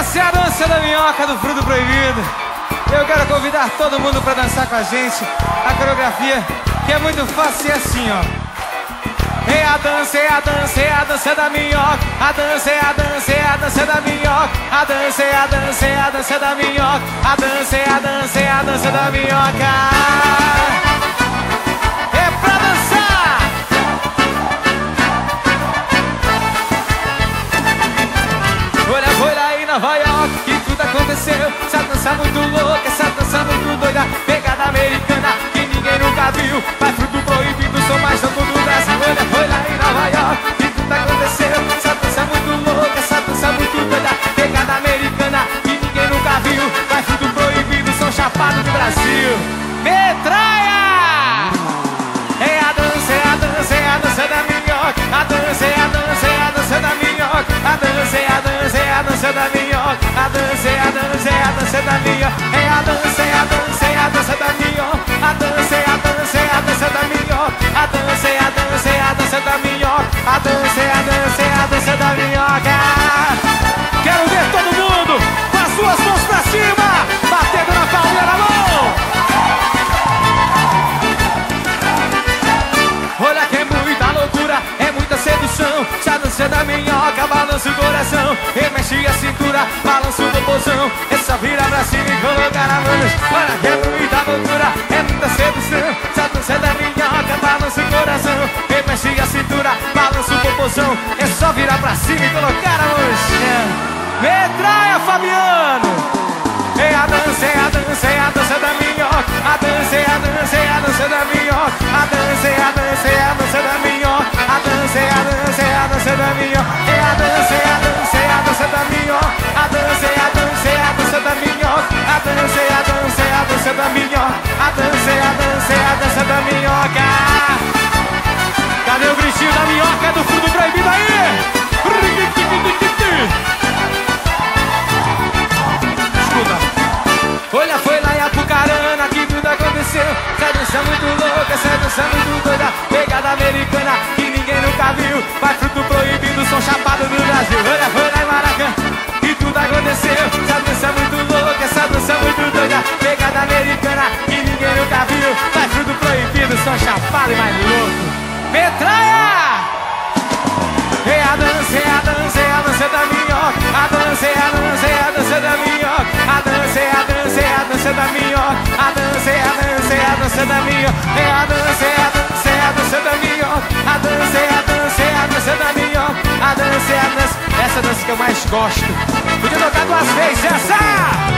Essa é a dança da minhoca do fruto proibido. Eu quero convidar todo mundo pra dançar com a gente. A coreografia que é muito fácil, é assim, ó. É a dança, é a dança, é a dança da minhoca. A dança, é a dança, é a dança da minhoca. A dança, é a dança, é a dança da minhoca. A dança, é a dança, é a dança da minhoca. É pra dançar. Olha, foi lá em Nova York que tudo aconteceu. Essa dança muito louca, essa dança muito doida. Pegada americana que ninguém nunca viu. Vai fruto proibido, sou mais louco do Brasil. Olha, foi lá em Nova York que tudo aconteceu. Essa dança muito louca, essa dança muito doida. Pegada americana que ninguém nunca viu. Vai fruto proibido, sou chapado do Brasil. Metraia! É a dança, é a dança, é a dança da minhoca. A dança, é a dança, é a dança da minhoca. A dança, é a dança, é a dança da minhoca. A dança, é a dança, é a dança da minhoca. É a dança, é a dança, é a dança da minhoca. A dança, é a dança, é a dança da minhoca. A dança, é a dança, é a dança da minhoca. A dança, é a dança, é a dança da minhoca. Quero ver todo mundo com as suas mãos pra cima, batendo na palma da mão. Olha que é muita loucura, é muita sedução. Se a dança da minhoca balança o coração, remexe a cintura, balança o popozão. É só virar pra cima e colocar a mão. Olha que é muita loucura, é muita sedução. Se a dança da minhoca balança o coração, remexe a cintura, balança o popozão. É só virar pra cima e colocar a mão no chão. Metraia, Fabiano! É a dança, é a dança, é a dança da minhoca. A dança, é a dança, é a dança da minhoca. A dança, é a dança, é a dança da minhoca. A dança, é a dança, é a dança da minhoca. É a dança, é a dança, é a dança da minhoca. A dança, é a dança, é a dança da minhoca. A dança, é a dança, é a dança da minhoca. A dança, é a dança, é a dança da minhoca. Cadê o gritinho da minhoca do fruto proibido aí? Olha, foi lá em Apucarana que tudo aconteceu. Essa dança muito louca, essa dança muito doida. Pegada americana que ninguém nunca viu. Vai fruto proibido, som chapado do Brasil. Olha, foi lá em Maracanã que tudo aconteceu. Essa dança muito louca, essa dança muito doida. Pegada americana que ninguém nunca viu. Vai fruto proibido, som chapado e mais louco. Metraia! É a dança, é a dança, é a dança da minhoca. A dança, é a dança, é a dança da minhoca. A dança, é a dança, é a dança da minhoca. A dança, é a dança, é a dança da minhoca. É a dança, é a dança, é a dança da minhoca. A dança, é a dança, é a dança da minhoca. A dança, é a dança, essa dança que eu mais gosto. Podia tocar duas vezes essa!